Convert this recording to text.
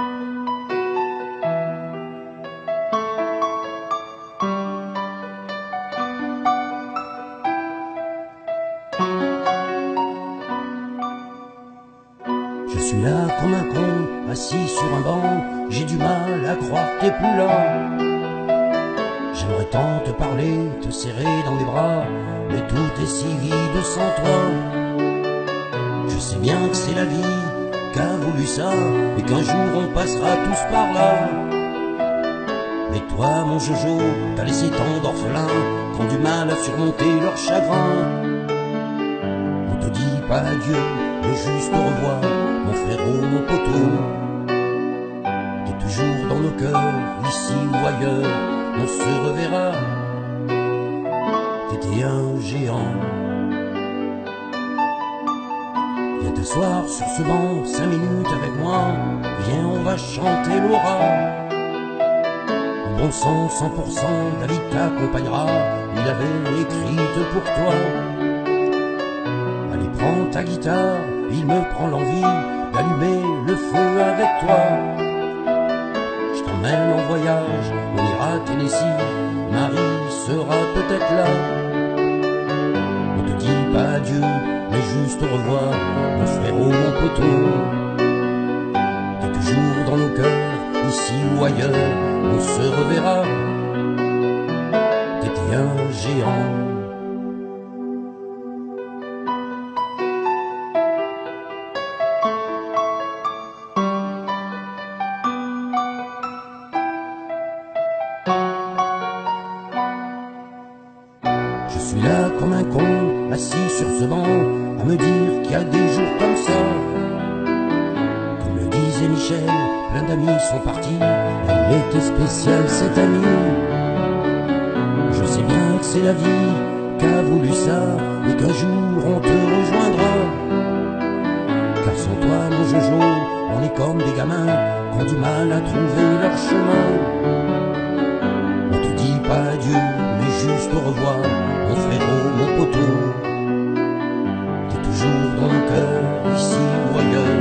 Je suis là comme un con, assis sur un banc, j'ai du mal à croire que t'es plus là. J'aimerais tant te parler, te serrer dans mes bras, mais tout est si vide sans toi. Je sais bien que c'est la vie qu'a voulu ça, et qu'un jour on passera tous par là. Mais toi, mon Jojo, t'as laissé tant d'orphelins qui ont du mal à surmonter leur chagrin. On te dit pas adieu, mais juste au revoir, mon frérot, mon poteau. T'es toujours dans nos cœurs, ici ou ailleurs, on se reverra. T'étais un géant. Viens t'asseoir sur ce banc, 5 minutes avec moi. Viens, on va chanter Laura. Au bon sens, 100%, David t'accompagnera. Il avait écrite pour toi. Allez, prends ta guitare, il me prend l'envie d'allumer le feu avec toi. Je t'emmène en voyage, on ira à Tennessee, Marie sera peut-être là. On te dit pas adieu, mais juste au revoir, mon frérot, mon poteau. T'es toujours dans nos cœurs, ici ou ailleurs, on se reverra. T'étais un géant. Je suis là comme un con, assis sur ce banc, à me dire qu'il y a des jours comme ça. Comme le disait Michel, plein d'amis sont partis, elle était spéciale cette amie. Je sais bien que c'est la vie qu'a voulu ça, et qu'un jour on te rejoindra. Car sans toi, mon Jojo, on est comme des gamins qui ont du mal à trouver leur chemin. On te dit pas adieu, mais juste au revoir, mon frérot, mon poteau. T'es toujours dans nos cœurs, ici ou ailleurs,